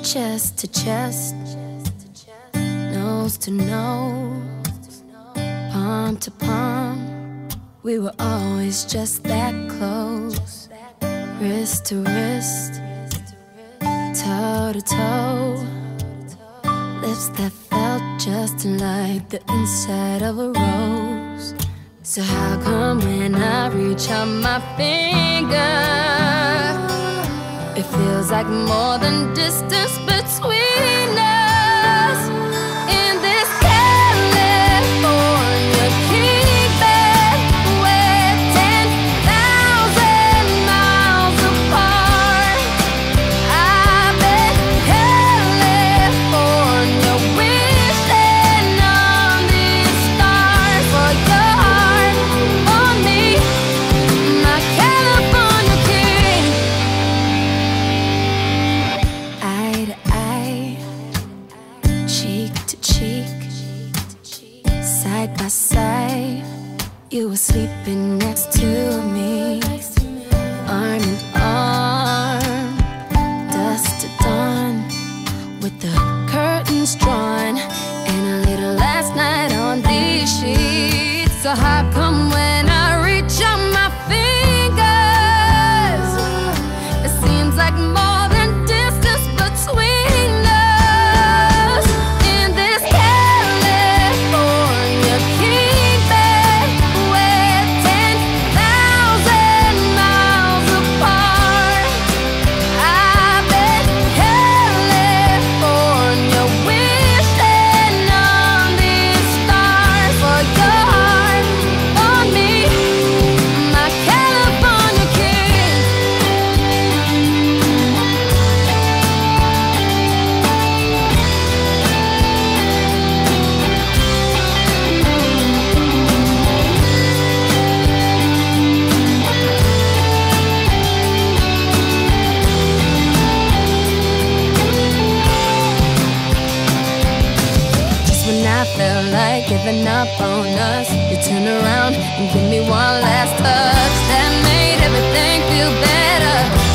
chest to chest, nose to nose, palm to palm. We were always just that close, wrist to wrist, toe to toe, lips that felt just like the inside of a rose. So how come when I reach out my finger, it feels like more than distance between us? In this California king bed, we're 10,000 miles apart. I bet California wishing on these stars for your heart on me, my California king. Eye to eye, cheek to cheek, side by side, you were sleeping next to me, arm in arm, dusk to dawn, with the curtains drawn, and a little last night on these sheets. So how come when I reach out my fingers, it seems like more than distance between us? In this California king bed, we're 10,000 miles apart. I bet California wishing on these stars for your heart on me, my California king. Just when I felt like giving up on us, you turn around and give me one last touch that made everything feel better.